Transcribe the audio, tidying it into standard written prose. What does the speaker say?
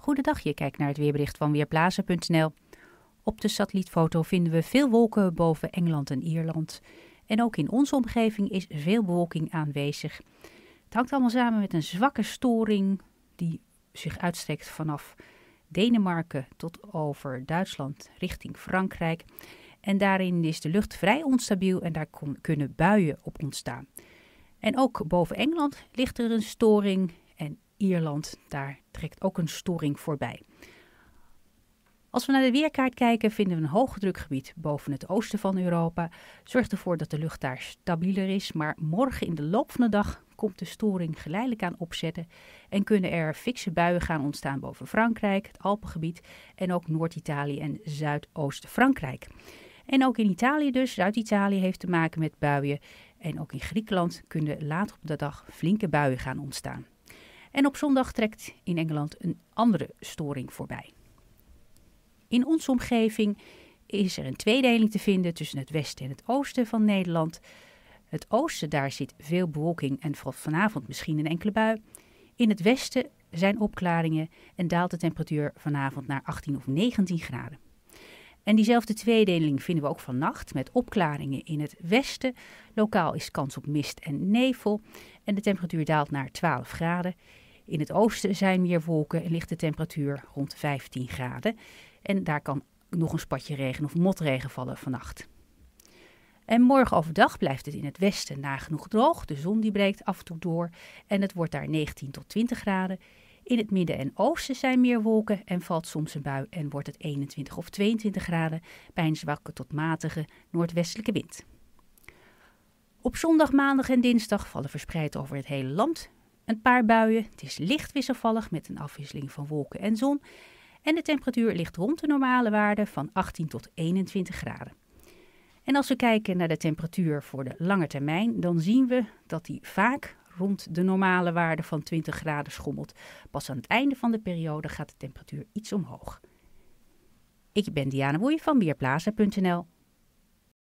Goedendag, je kijkt naar het weerbericht van Weerplaza.nl. Op de satellietfoto vinden we veel wolken boven Engeland en Ierland. En ook in onze omgeving is veel bewolking aanwezig. Het hangt allemaal samen met een zwakke storing die zich uitstrekt vanaf Denemarken tot over Duitsland richting Frankrijk. En daarin is de lucht vrij onstabiel en daar kunnen buien op ontstaan. En ook boven Engeland ligt er een storing en Ierland, daar trekt ook een storing voorbij. Als we naar de weerkaart kijken, vinden we een hoogdrukgebied boven het oosten van Europa. Zorgt ervoor dat de lucht daar stabieler is, maar morgen in de loop van de dag komt de storing geleidelijk aan opzetten en kunnen er fikse buien gaan ontstaan boven Frankrijk, het Alpengebied en ook Noord-Italië en Zuidoost-Frankrijk. En ook in Italië dus, Zuid-Italië heeft te maken met buien en ook in Griekenland kunnen later op de dag flinke buien gaan ontstaan. En op zondag trekt in Engeland een andere storing voorbij. In onze omgeving is er een tweedeling te vinden tussen het westen en het oosten van Nederland. Het oosten, daar zit veel bewolking en valt vanavond misschien een enkele bui. In het westen zijn opklaringen en daalt de temperatuur vanavond naar 18 of 19 graden. En diezelfde tweedeling vinden we ook vannacht met opklaringen in het westen. Lokaal is kans op mist en nevel en de temperatuur daalt naar 12 graden. In het oosten zijn meer wolken en ligt de temperatuur rond 15 graden. En daar kan nog een spatje regen of motregen vallen vannacht. En morgen overdag blijft het in het westen nagenoeg droog. De zon die breekt af en toe door en het wordt daar 19 tot 20 graden. In het midden en oosten zijn meer wolken en valt soms een bui en wordt het 21 of 22 graden bij een zwakke tot matige noordwestelijke wind. Op zondag, maandag en dinsdag vallen verspreid over het hele land een paar buien. Het is licht wisselvallig met een afwisseling van wolken en zon. En de temperatuur ligt rond de normale waarde van 18 tot 21 graden. En als we kijken naar de temperatuur voor de lange termijn, dan zien we dat die vaak rond de normale waarde van 20 graden schommelt. Pas aan het einde van de periode gaat de temperatuur iets omhoog. Ik ben Diana Woei van Weerplaza.nl.